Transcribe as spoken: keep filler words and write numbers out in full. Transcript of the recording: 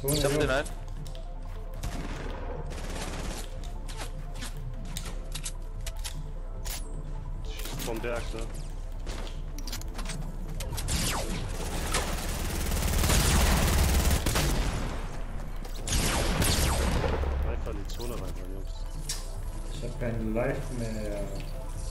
Zone, Ich hab jo. den einen. Vom Berg, ne? Einfach in die Zone rein, Jungs. Ich hab kein Life mehr.